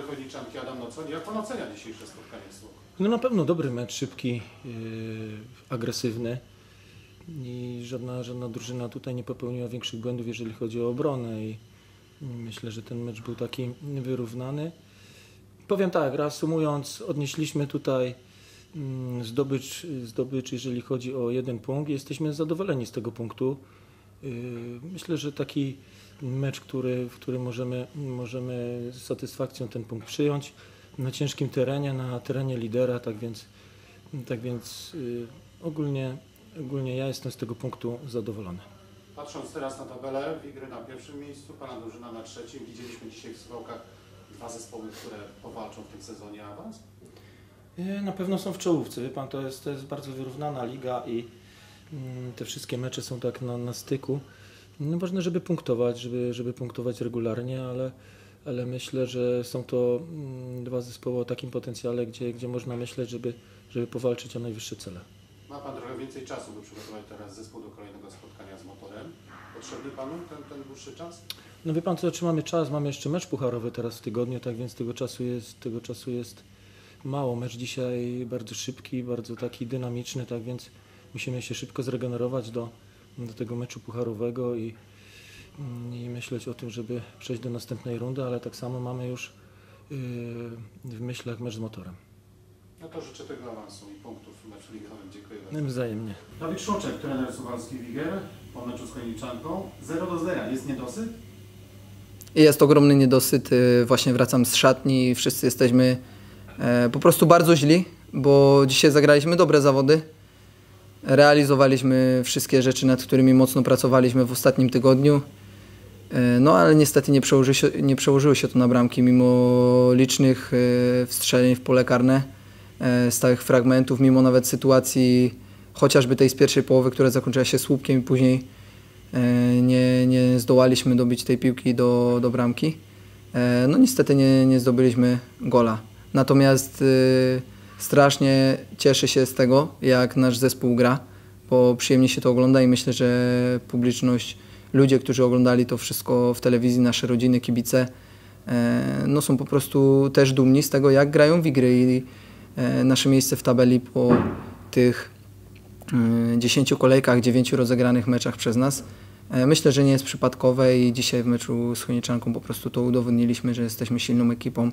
Chojniczanki Adam Nocoń. Jak pan ocenia dzisiejsze spotkanie w Słupsku? No na pewno dobry mecz, szybki, agresywny i żadna drużyna tutaj nie popełniła większych błędów, jeżeli chodzi o obronę i myślę, że ten mecz był taki wyrównany. Powiem tak, reasumując, odnieśliśmy tutaj zdobycz, jeżeli chodzi o 1 punkt. Jesteśmy zadowoleni z tego punktu. Myślę, że taki mecz, w którym możemy z satysfakcją ten punkt przyjąć na ciężkim terenie, na terenie lidera, tak więc ogólnie ja jestem z tego punktu zadowolony. Patrząc teraz na tabelę, Wigry na pierwszym miejscu, pana drużyna na trzecim. Widzieliśmy dzisiaj w Suwałkach 2 zespoły, które powalczą w tym sezonie awans. Na pewno są w czołówce. Wie pan, to jest bardzo wyrównana liga i te wszystkie mecze są tak na styku. No ważne, żeby punktować regularnie, ale myślę, że są to 2 zespoły o takim potencjale, gdzie można myśleć, żeby powalczyć o najwyższe cele. Ma pan trochę więcej czasu, by przygotować teraz zespół do kolejnego spotkania z Motorem. Potrzebny panu ten dłuższy czas? No wie pan co, czy mamy czas? Mamy jeszcze mecz pucharowy teraz w tygodniu, tak więc tego czasu jest mało. Mecz dzisiaj bardzo szybki, bardzo taki dynamiczny, tak więc musimy się szybko zregenerować do tego meczu pucharowego i myśleć o tym, żeby przejść do następnej rundy, ale tak samo mamy już w myślach mecz z Motorem. No to życzę tego awansu i punktów w meczu ligowym. Dziękuję bardzo. Wzajemnie. Dawid Szłoczek, trener Suwalski Wigier, po meczu z Chojniczanką. 0-0. Jest niedosyt? Jest ogromny niedosyt. Właśnie wracam z szatni. Wszyscy jesteśmy po prostu bardzo źli, bo dzisiaj zagraliśmy dobre zawody. Realizowaliśmy wszystkie rzeczy, nad którymi mocno pracowaliśmy w ostatnim tygodniu. No ale niestety nie przełożyło się to na bramki, mimo licznych wstrzeleń w pole karne, stałych fragmentów, mimo nawet sytuacji chociażby tej z pierwszej połowy, która zakończyła się słupkiem i później nie zdołaliśmy dobić tej piłki do bramki. No niestety nie zdobyliśmy gola. Natomiast strasznie cieszę się z tego, jak nasz zespół gra, bo przyjemnie się to ogląda i myślę, że publiczność, ludzie, którzy oglądali to wszystko w telewizji, nasze rodziny, kibice, no są po prostu też dumni z tego, jak grają Wigry i nasze miejsce w tabeli po tych 10 kolejkach, 9 rozegranych meczach przez nas. Myślę, że nie jest przypadkowe i dzisiaj w meczu z Chojniczanką po prostu to udowodniliśmy, że jesteśmy silną ekipą.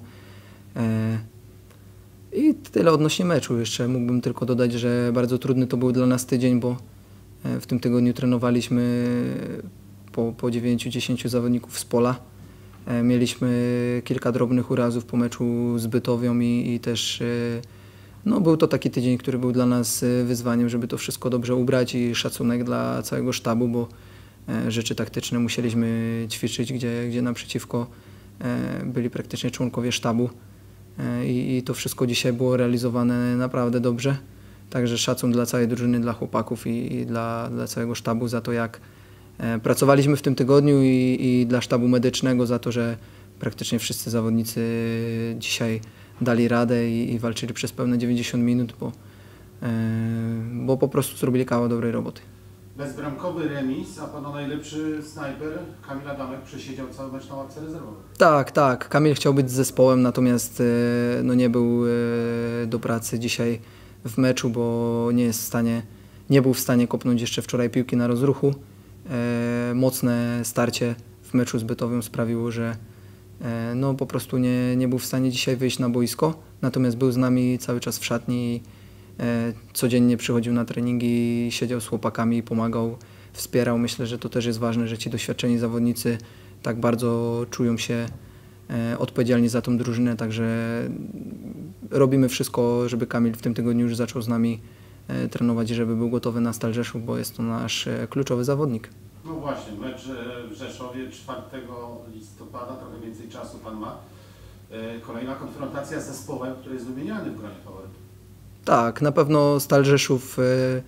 I tyle odnośnie meczu. Jeszcze mógłbym tylko dodać, że bardzo trudny to był dla nas tydzień, bo w tym tygodniu trenowaliśmy po 9-10 zawodników z pola. Mieliśmy kilka drobnych urazów po meczu z Bytowią i też no, był to taki tydzień, który był dla nas wyzwaniem, żeby to wszystko dobrze ubrać i szacunek dla całego sztabu, bo rzeczy taktyczne musieliśmy ćwiczyć, gdzie naprzeciwko byli praktycznie członkowie sztabu. I to wszystko dzisiaj było realizowane naprawdę dobrze. Także szacun dla całej drużyny, dla chłopaków i dla całego sztabu za to, jak pracowaliśmy w tym tygodniu i dla sztabu medycznego za to, że praktycznie wszyscy zawodnicy dzisiaj dali radę i walczyli przez pełne 90 minut, bo po prostu zrobili kawał dobrej roboty. Bezbramkowy remis, a pana najlepszy snajper Kamil Adamek przesiedział cały mecz na ławce rezerwowej. Tak. Kamil chciał być z zespołem, natomiast no nie był do pracy dzisiaj w meczu, bo nie był w stanie kopnąć jeszcze wczoraj piłki na rozruchu. Mocne starcie w meczu z Bytowią sprawiło, że no po prostu nie był w stanie dzisiaj wyjść na boisko, natomiast był z nami cały czas w szatni i codziennie przychodził na treningi, siedział z chłopakami, pomagał, wspierał. Myślę, że to też jest ważne, że ci doświadczeni zawodnicy tak bardzo czują się odpowiedzialni za tą drużynę, także robimy wszystko, żeby Kamil w tym tygodniu już zaczął z nami trenować i żeby był gotowy na Stal Rzeszów, bo jest to nasz kluczowy zawodnik. No właśnie, mecz w Rzeszowie 4 listopada, trochę więcej czasu pan ma. Kolejna konfrontacja z zespołem, który jest wymieniany w gronie faworytów. Tak, na pewno Stal Rzeszów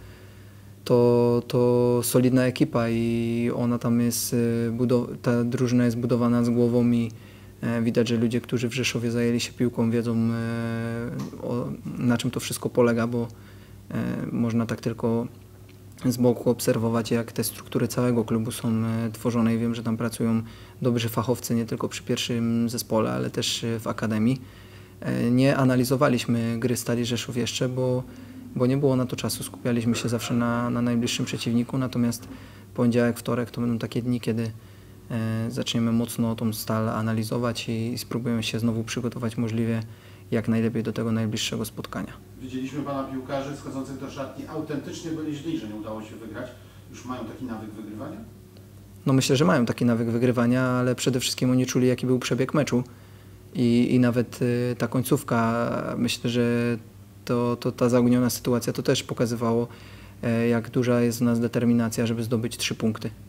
to solidna ekipa i ona tam jest, ta drużyna jest budowana z głową i widać, że ludzie, którzy w Rzeszowie zajęli się piłką, wiedzą, na czym to wszystko polega, bo można tak tylko z boku obserwować, jak te struktury całego klubu są tworzone i wiem, że tam pracują dobrzy fachowcy nie tylko przy pierwszym zespole, ale też w akademii. Nie analizowaliśmy gry Stali Rzeszów jeszcze, bo nie było na to czasu. Skupialiśmy się zawsze na najbliższym przeciwniku, natomiast poniedziałek, wtorek to będą takie dni, kiedy zaczniemy mocno tą Stal analizować i spróbujemy się znowu przygotować możliwie jak najlepiej do tego najbliższego spotkania. Widzieliśmy pana piłkarzy schodzących do szatni, autentycznie byli źli, że nie udało się wygrać. Już mają taki nawyk wygrywania? No myślę, że mają taki nawyk wygrywania, ale przede wszystkim oni czuli, jaki był przebieg meczu i nawet ta końcówka, myślę, że ta zaogniona sytuacja to też pokazywało, jak duża jest u nas determinacja, żeby zdobyć 3 punkty.